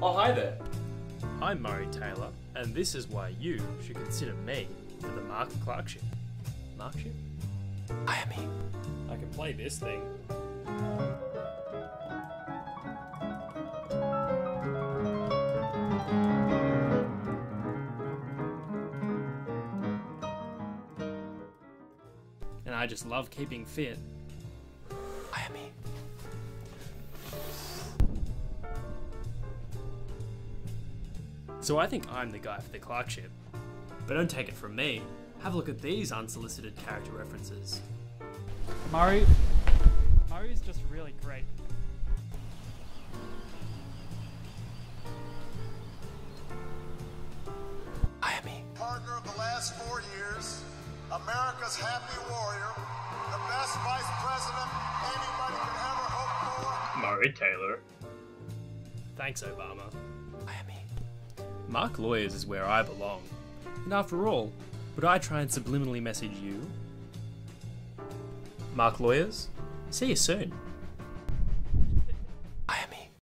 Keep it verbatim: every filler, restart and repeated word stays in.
Oh, hi there. I'm Murray Taylor, and this is why you should consider me for the Marque clerkship. Marqueship? I am he. I can play this thing. And I just love keeping fit. I am he. So I think I'm the guy for the clerkship. But don't take it from me. Have a look at these unsolicited character references. Murray, Murray's just really great. I am he. Partner of the last four years, America's happy warrior, the best vice president anybody could ever hope for. Murray Taylor. Thanks, Obama. I am he. Marque Lawyers is where I belong. And after all, would I try and subliminally message you? Marque Lawyers, see you soon.